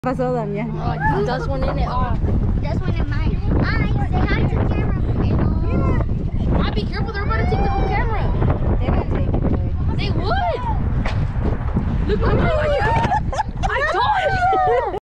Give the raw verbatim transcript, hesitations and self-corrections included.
Pasó, Damián. Oh, that's one in it. Oh. That's one in mine. Hi, say hi to the camera. Hello. I'd be careful, they're about to take the whole camera. They would take it away. They would. Look, look, look, look.